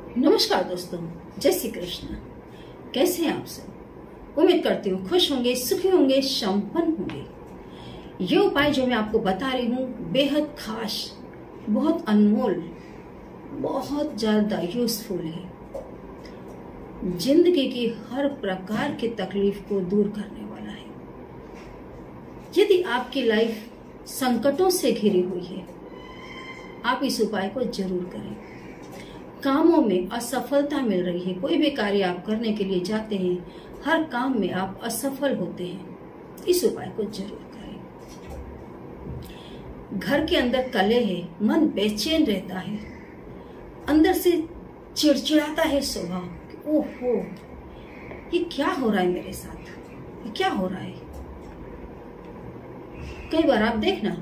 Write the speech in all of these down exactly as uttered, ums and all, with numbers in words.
नमस्कार दोस्तों, जय श्री कृष्ण। कैसे हैं आप सब? उम्मीद करती हूँ खुश होंगे, सुखी होंगे, संपन्न होंगे। ये उपाय जो मैं आपको बता रही हूँ बेहद खास, बहुत अनमोल, बहुत ज्यादा यूजफुल है। जिंदगी की हर प्रकार की तकलीफ को दूर करने वाला है। यदि आपकी लाइफ संकटों से घिरी हुई है, आप इस उपाय को जरूर करें। कामों में असफलता मिल रही है, कोई भी कार्य आप करने के लिए जाते हैं, हर काम में आप असफल होते हैं, इस उपाय को जरूर करें। घर के अंदर कलह है, मन बेचैन रहता है, अंदर से चिड़चिड़ाता है स्वभाव। ओहो, ये क्या हो रहा है मेरे साथ, ये क्या हो रहा है। कई बार आप देखना,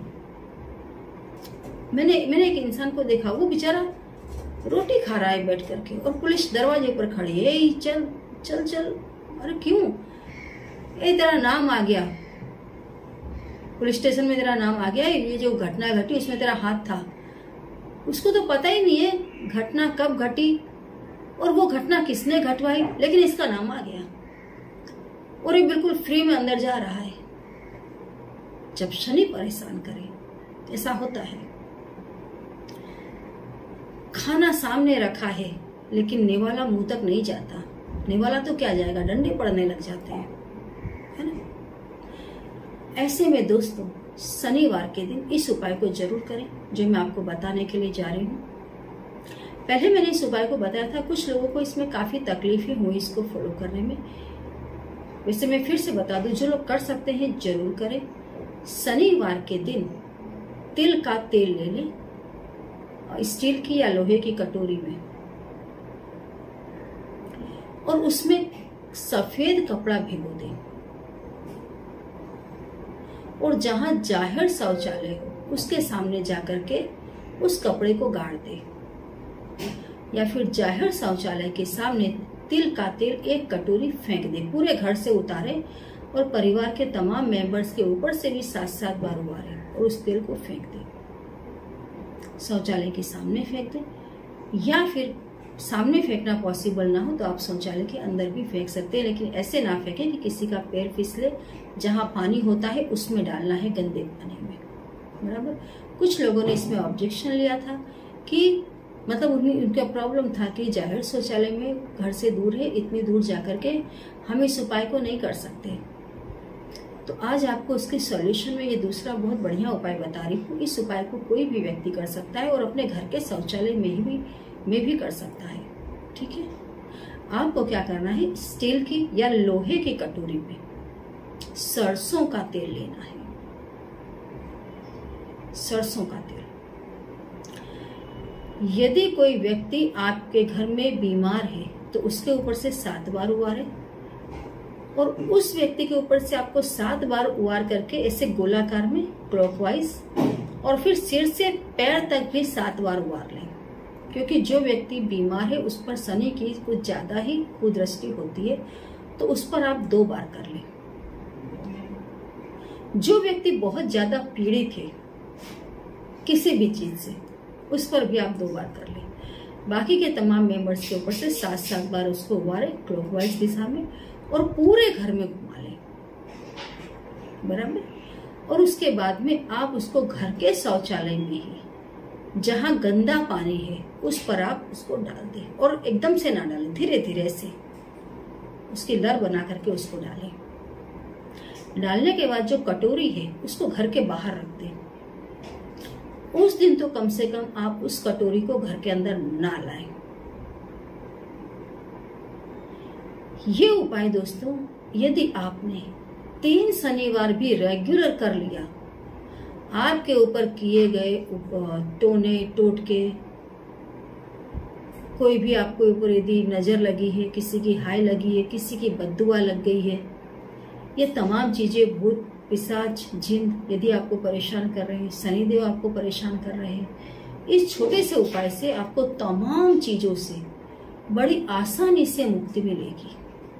मैंने मैंने एक इंसान को देखा, वो बेचारा रोटी खा रहा है बैठ करके और पुलिस दरवाजे पर खड़ी है। ए, चल चल चल। अरे क्यों? ए, तेरा नाम आ गया, पुलिस स्टेशन में तेरा नाम आ गया, ये जो घटना घटी उसमें तेरा हाथ था। उसको तो पता ही नहीं है घटना कब घटी और वो घटना किसने घटवाई, लेकिन इसका नाम आ गया और ये बिल्कुल फ्री में अंदर जा रहा है। जब शनि परेशान करे ऐसा होता है। खाना सामने रखा है लेकिन नेवाला मुंह तक नहीं जाता। नेवाला तो क्या जाएगा, डंडे पड़ने लग जाते हैं, है ना। ऐसे में दोस्तों, शनिवार के दिन इस उपाय को जरूर करें जो मैं आपको बताने के लिए जा रही हूँ। पहले मैंने इस उपाय को बताया था, कुछ लोगों को इसमें काफी तकलीफें हुई इसको फॉलो करने में। वैसे मैं फिर से बता दूं, जो लोग कर सकते हैं जरूर करें। शनिवार के दिन तिल का तेल ले लें, स्टील की या लोहे की कटोरी में, और उसमें सफेद कपड़ा भिगो दें और जहां जाहिर शौचालय हो उसके सामने जाकर के उस कपड़े को गाड़ दें, या फिर जाहिर शौचालय के सामने तिल का तेल एक कटोरी फेंक दें। पूरे घर से उतारें और परिवार के तमाम मेंबर्स के ऊपर से भी सात सात बार उबारें और उस तेल को फेंक दें। शौचालय के सामने फेंक दें, या फिर सामने फेंकना पॉसिबल ना हो तो आप शौचालय के अंदर भी फेंक सकते हैं, लेकिन ऐसे ना फेंकें कि किसी का पैर फिसले। जहां पानी होता है उसमें डालना है, गंदे पानी में, बराबर। कुछ लोगों ने इसमें ऑब्जेक्शन लिया था कि मतलब उन्हें उनका प्रॉब्लम था कि जाहिर शौचालय में घर से दूर है, इतनी दूर जाकर के हम इस उपाय को नहीं कर सकते। तो आज आपको उसके सॉल्यूशन में ये दूसरा बहुत बढ़िया उपाय बता रही हूँ। इस उपाय को कोई भी व्यक्ति कर सकता है और अपने घर के शौचालय में ही भी में भी कर सकता है, ठीक है। आपको क्या करना है, स्टील की या लोहे की कटोरी में सरसों का तेल लेना है। सरसों का तेल। यदि कोई व्यक्ति आपके घर में बीमार है तो उसके ऊपर से सात बार उबारे, और उस व्यक्ति के ऊपर से आपको सात बार उबार करके ऐसे गोलाकार में क्लॉकवाइज, और फिर सिर से पैर तक भी सात बार उबार लें, क्योंकि जो व्यक्ति बीमार है उस पर शनि की कुछ ज्यादा ही कुदृष्टि होती है, तो उस पर आप दो बार कर लें। जो व्यक्ति बहुत ज्यादा पीड़ित है किसी भी चीज से, उस पर भी आप दो बार कर लें। बाकी के तमाम मेंबर्स के ऊपर से सात सात बार उसको उबारे क्लॉकवाइज दिशा में और पूरे घर में घुमा लें, बराबर। और उसके बाद में आप उसको घर के शौचालय में ही जहां गंदा पानी है उस पर आप उसको डाल दें, और एकदम से ना डालें, धीरे धीरे से उसकी लर बना करके उसको डालें। डालने के बाद जो कटोरी है उसको घर के बाहर रख दें। उस दिन तो कम से कम आप उस कटोरी को घर के अंदर ना लाएं। ये उपाय दोस्तों, यदि आपने तीन शनिवार भी रेगुलर कर लिया, आपके ऊपर किए गए टोने टोटके, कोई भी आपके ऊपर यदि नजर लगी है, किसी की हाय लगी है, किसी की बद्दुआ लग गई है, ये तमाम चीजें, भूत पिशाच जिन यदि आपको परेशान कर रहे हैं, शनिदेव आपको परेशान कर रहे हैं, इस छोटे से उपाय से आपको तमाम चीजों से बड़ी आसानी से मुक्ति मिलेगी।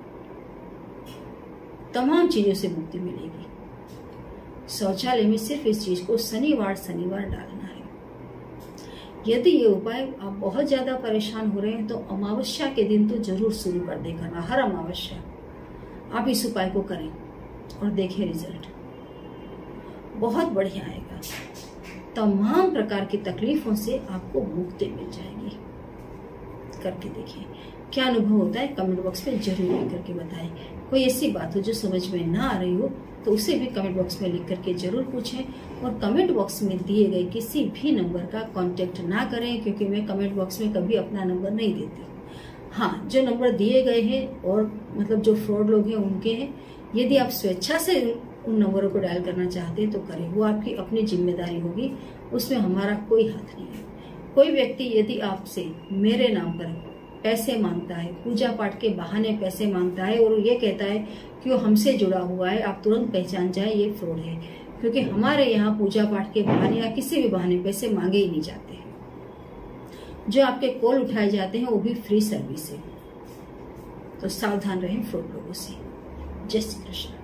तमाम चीजों से मुक्ति मिलेगी। शौचालय में सिर्फ इस चीज को शनिवार शनिवार डालना है। यदि ये उपाय आप बहुत ज्यादा परेशान हो रहे हैं तो अमावस्या के दिन तो जरूर शुरू कर दे करना। हर अमावस्या आप इस उपाय को करें और देखें रिजल्ट बहुत बढ़िया आएगा। तमाम प्रकार की तकलीफों से आपको मुक्ति मिल जाएगी। करके देखिए क्या अनुभव होता है, कमेंट बॉक्स में जरूर लिख करके बताएं। कोई ऐसी बात हो जो समझ में ना आ रही हो तो उसे भी कमेंट बॉक्स में लिख करके जरूर पूछें। और कमेंट बॉक्स में दिए गए किसी भी नंबर का कांटेक्ट ना करें, क्योंकि मैं कमेंट बॉक्स में कभी अपना नंबर नहीं देती। हाँ, जो नंबर दिए गए हैं और मतलब जो फ्रॉड लोग हैं उनके हैं, यदि आप स्वेच्छा से उन नंबरों को डायल करना चाहते हैं तो करें, वो आपकी अपनी जिम्मेदारी होगी, उसमें हमारा कोई हाथ नहीं है। कोई व्यक्ति यदि आपसे मेरे नाम पर पैसे मांगता है, पूजा पाठ के बहाने पैसे मांगता है और ये कहता है कि वो हमसे जुड़ा हुआ है, आप तुरंत पहचान जाए ये फ्रॉड है। क्योंकि हमारे यहाँ पूजा पाठ के बहाने या किसी भी बहाने पैसे मांगे ही नहीं जाते हैं। जो आपके कॉल उठाए जाते हैं वो भी फ्री सर्विस है। तो सावधान रहें फ्रॉड लोगों से। जय श्री कृष्ण।